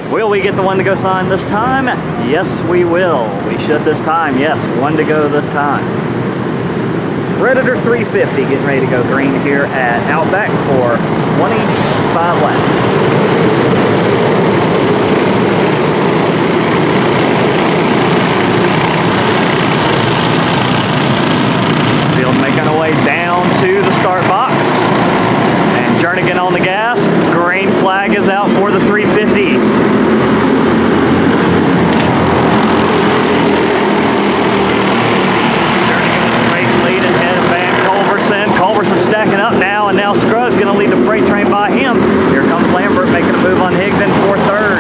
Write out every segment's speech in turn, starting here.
Will we get the one to go sign this time? Yes, we will. We should this time. Yes, one to go this time. Predator 350 getting ready to go green here at Outback for 25 laps. Making our way down to the start box. And Jernigan on the gas. Green flag is out for the 350s. Jernigan race lead ahead of Van Culberson. Culberson stacking up now, and now Scruggs going to lead the freight train by him. Here comes Lambert making a move on Higdon for third.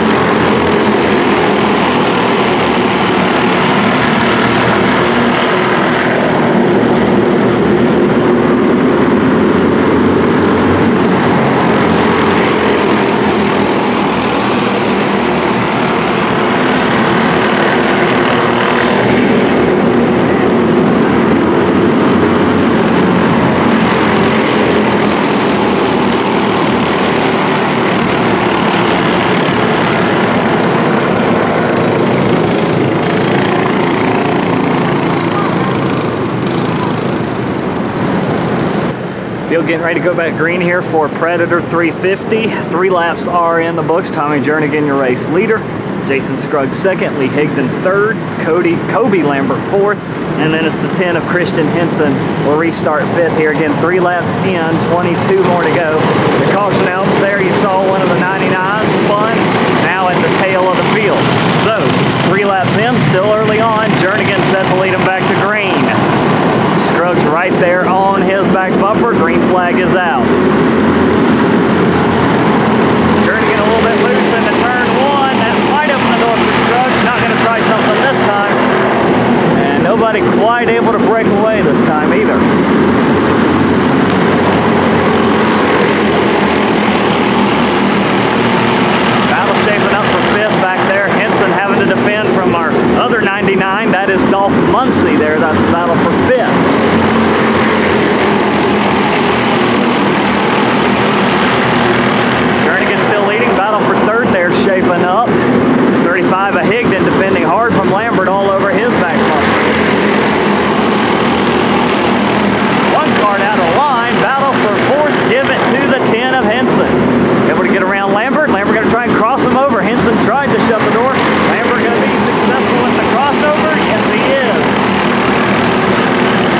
Field getting ready to go back green here for Predator 350. 3 laps are in the books. Tommy Jernigan, your race leader. Jason Scruggs second. Lee Higdon third. Kobe Lambert fourth. And then it's the 10 of Christian Henson will restart fifth here. Again, 3 laps in, 22 more to go. The caution out there, you saw one of the 99s spun. Now at the tail of the field. So, 3 laps in, still early on. Jernigan set to lead him back to green. Scruggs right there on his back bumper. Green flag is out. Jernigan a little bit loose into turn 1. That might open the door for Scruggs. Not going to try something this time. And nobody quite able to break away this time either. Battle shaping up for 5th back there. Henson having to defend from our other 99. That is Dolph Muncie there. That's the battle for 5th. Jernigan still leading. Battle for 3rd there shaping up. 35 of Higdon defending hard from Lambert all over his back bumper. 1 card out of line. Battle for 4th. Give it to the 10 of Henson. Able to get around Lambert. Lambert going to try and cross him over. Henson tried to shut the door. Lambert going to be successful with the crossover. Yes, he is.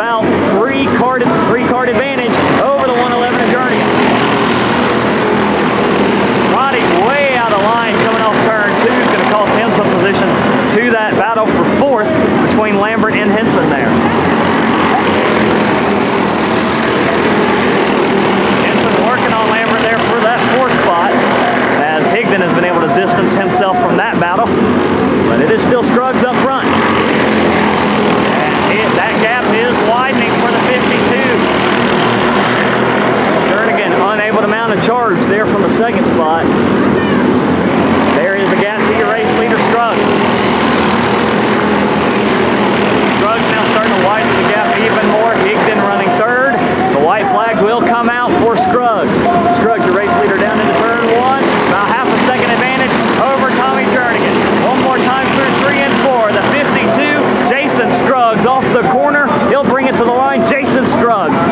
about three card advantage over the 111 of Jernigan. Roddy way out of line coming off turn 2 is going to cost him some position to that battle for 4th between Lambert and Henson there. Henson working on Lambert there for that 4th spot, as Higdon has been able to distance himself from that battle, but it is still Scruggs up front. And that gap is widening for the 52. Jernigan unable to mount a charge there from the 2nd spot. There is a gap to your race leader, Scruggs. Scruggs now starting to widen the gap even more. Higdon running 3rd. The white flag will come out for Scruggs. Scruggs, your race leader, down into turn 1. About half a second advantage over Tommy Jernigan. One more time through 3 and 4. The 52, Jason Scruggs off the corner. He'll bring it to the line. Jason Scruggs